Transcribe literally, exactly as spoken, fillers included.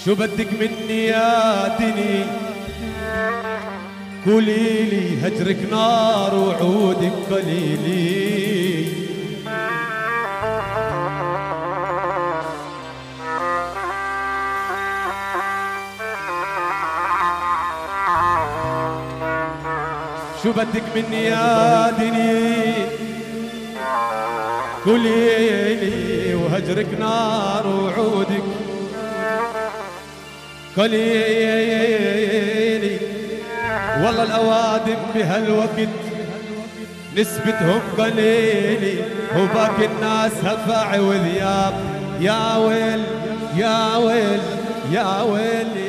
شو بدك مني يا دني؟ قوليلي هجرك نار وعودك قليلي. شو بدك مني يا دني؟ قوليلي وهجرك نار وعودك قليلي. والله الأوادم بهالوقت نسبتهم قليلي، وباقي الناس هفاعي وذياب. يا ويل يا ويل يا ويل